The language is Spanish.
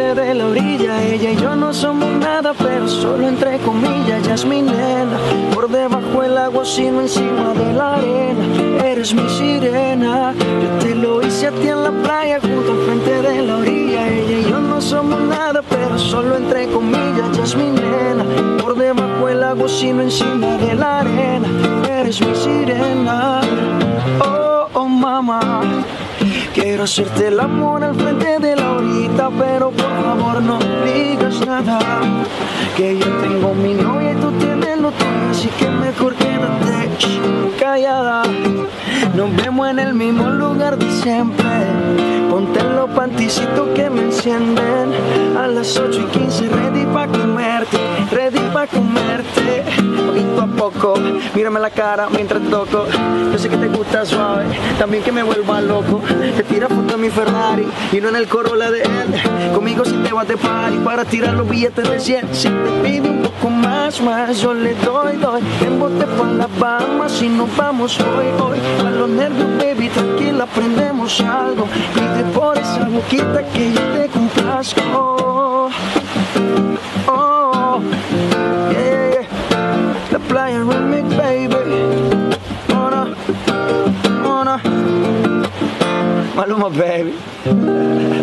frente de la orilla. Ella y yo no somos nada, pero solo entre comillas. Ella es mi nena, por debajo el agua, sino encima de la arena. Eres mi sirena, yo te lo hice a ti en la playa, junto al frente de la orilla. Ella y yo no somos nada, pero solo entre comillas. Ella es mi nena, por debajo el agua, sino encima de la arena. Eres mi sirena, oh, oh mamá. Quiero hacerte el amor al frente de la orilla, pero por favor no digas nada. Que yo tengo mi novia y tú tienes lo tuyo, así que mejor quédate callada. Nos vemos en el mismo lugar de siempre. Ponte los panticitos que me encienden. A las 8:15 ready pa' comerte, ready pa' comerte. Poquito a poco, mírame la cara mientras toco. Yo sé que te gusta suave, también que me vuelva loco. Te tira foto en mi Ferrari y no en el Corolla de él. Conmigo si te vas de party para tirar los billetes de 100. Si te pide un poco más, yo le doy. En bote pa' las Bahamas si nos vamos hoy. A los nervios, baby, tranquila, aprendemos algo. Pide por esa boquita que yo te complazco. Oh, yeah. La playa remix, baby. Oh no, oh no. Maluma, baby.